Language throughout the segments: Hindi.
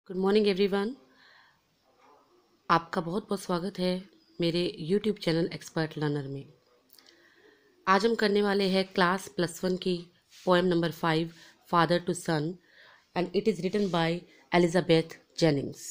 Good morning everyone. आपका बहुत बहुत स्वागत है मेरे यूट्यूब चैनल एक्सपर्ट लर्नर में। आज हम करने वाले हैं क्लास +1 की poem number 5 father to son and it is written by Elizabeth Jennings.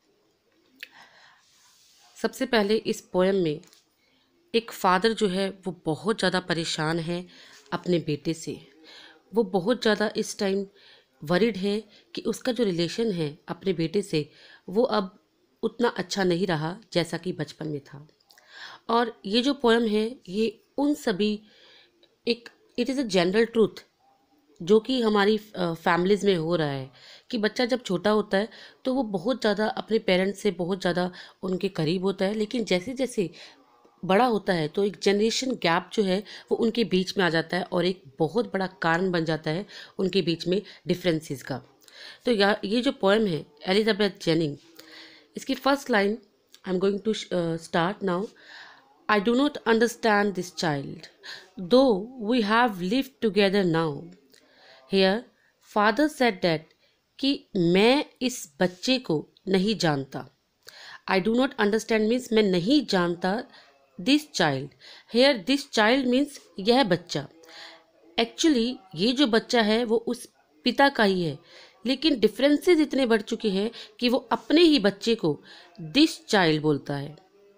सबसे पहले इस पोएम में एक फादर जो है वो बहुत ज़्यादा परेशान है अपने बेटे से। वो बहुत ज़्यादा इस टाइम वरिड है कि उसका जो रिलेशन है अपने बेटे से वो अब उतना अच्छा नहीं रहा जैसा कि बचपन में था। और ये जो पोएम है ये उन सभी it is a general truth जो कि हमारी फैमिलीज़ में हो रहा है कि बच्चा जब छोटा होता है तो वो बहुत ज़्यादा अपने पेरेंट्स से बहुत ज़्यादा उनके करीब होता है, लेकिन जैसे जैसे बड़ा होता है तो एक जनरेशन गैप जो है वो उनके बीच में आ जाता है और एक बहुत बड़ा कारण बन जाता है उनके बीच में डिफरेंसेस का। तो ये जो पोएम है एलिजाबेथ जेनिंग, इसकी first line I am going to start now. I do not understand this child though we have lived together now. Here father said that कि मैं इस बच्चे को नहीं जानता। I do not understand means मैं नहीं जानता this child. Here this child means यह बच्चा। एक्चुअली ये जो बच्चा है वो उस पिता का ही है, लेकिन डिफरेंसेस इतने बढ़ चुके हैं कि वो अपने ही बच्चे को दिस चाइल्ड बोलता है।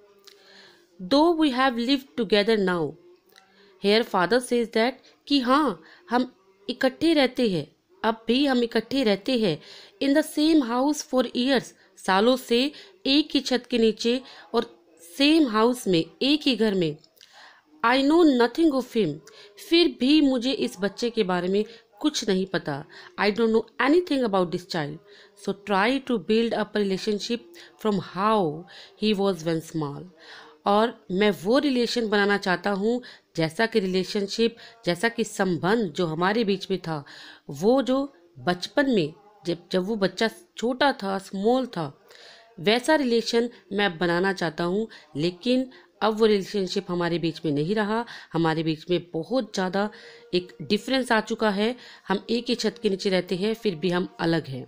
Though we have lived together now. Here father says that कि हाँ हम इकट्ठे रहते हैं, अब भी हम इकट्ठे रहते हैं in the same house for years, सालों से एक ही छत के नीचे और सेम हाउस में, एक ही घर में। I know nothing of him, फिर भी मुझे इस बच्चे के बारे में कुछ नहीं पता। I don't know anything about this child, so try to build up relationship from how he was when small. और मैं वो रिलेशन बनाना चाहता हूँ जैसा कि रिलेशनशिप, जैसा कि संबंध जो हमारे बीच में था वो जो बचपन में जब वो बच्चा छोटा था, स्मॉल था, वैसा रिलेशन मैं बनाना चाहता हूँ। लेकिन अब वो रिलेशनशिप हमारे बीच में नहीं रहा, हमारे बीच में बहुत ज़्यादा एक डिफरेंस आ चुका है। हम एक ही छत के नीचे रहते हैं फिर भी हम अलग हैं।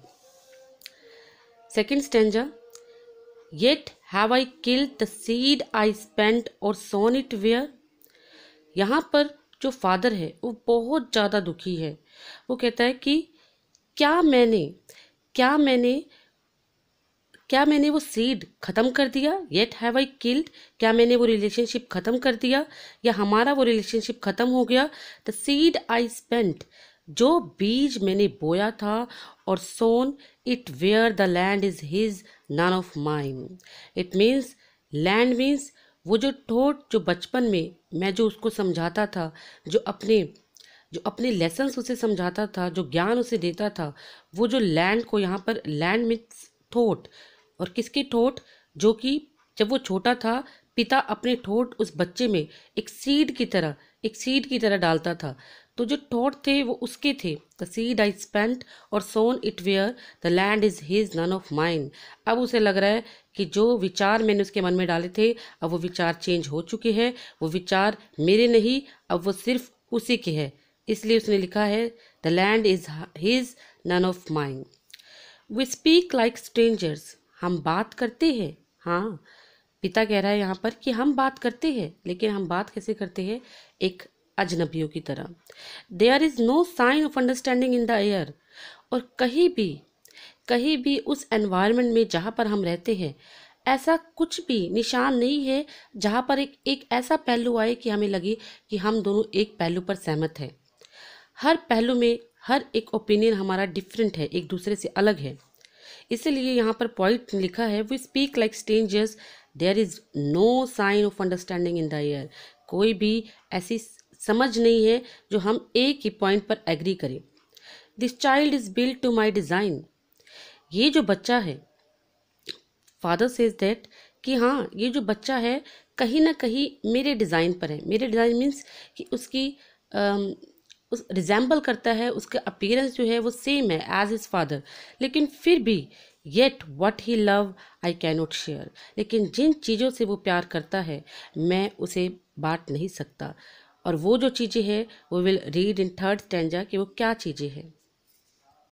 Second stanza, yet have I killed the seed I spent और सोन इट वेयर। यहाँ पर जो फादर है वो बहुत ज़्यादा दुखी है। वो कहता है कि क्या मैंने क्या मैंने वो सीड खत्म कर दिया। येट हैव आई किल्ड, क्या मैंने वो रिलेशनशिप खत्म कर दिया या हमारा वो रिलेशनशिप खत्म हो गया। द सीड आई स्पेंट, जो बीज मैंने बोया था, और sown it where the land is his none of mine. It means land means वो जो थॉट जो बचपन में मैं जो उसको समझाता था, जो अपने लेसन्स उसे समझाता था, जो ज्ञान उसे देता था, वो जो लैंड को यहाँ पर लैंड मीन्स थॉट। और किसके ठोट, जो कि जब वो छोटा था पिता अपने ठोट उस बच्चे में एक सीड की तरह डालता था। तो जो ठोट थे वो उसके थे। द सीड आई स्पेंट और sown it where the land is his none of mine. अब उसे लग रहा है कि जो विचार मैंने उसके मन में डाले थे अब वो विचार चेंज हो चुके हैं, वो विचार मेरे नहीं, अब वो सिर्फ उसी के हैं। इसलिए उसने लिखा है the land is his none of mine. We speak like strangers, हम बात करते हैं। हाँ, पिता कह रहा है यहाँ पर कि हम बात करते हैं, लेकिन हम बात कैसे करते हैं, एक अजनबियों की तरह। There is no sign of understanding in the air, और कहीं भी उस एनवायरनमेंट में जहाँ पर हम रहते हैं ऐसा कुछ भी निशान नहीं है जहाँ पर एक ऐसा पहलू आए कि हमें लगे कि हम दोनों एक पहलू पर सहमत हैं। हर पहलू में हर एक ओपिनियन हमारा डिफरेंट है, एक दूसरे से अलग है। इसलिए यहाँ पर पॉइंट लिखा है we speak like strangers, there is no sign of understanding in the air. कोई भी ऐसी समझ नहीं है जो हम एक ही पॉइंट पर एग्री करें। This child is built to my design, ये जो बच्चा है, फादर सेज दैट कि हाँ ये जो बच्चा है कहीं ना कहीं मेरे डिज़ाइन पर है। मेरे डिज़ाइन मीन्स कि उसकी उस रिजेंबल करता है, उसका अपीयरेंस जो है वो सेम है एज हिज फादर, लेकिन फिर भी yet what he love I can not share, लेकिन जिन चीज़ों से वो प्यार करता है मैं उसे बांट नहीं सकता। और वो जो चीज़ें हैं वो will read in third stanza कि वो क्या चीज़ें हैं।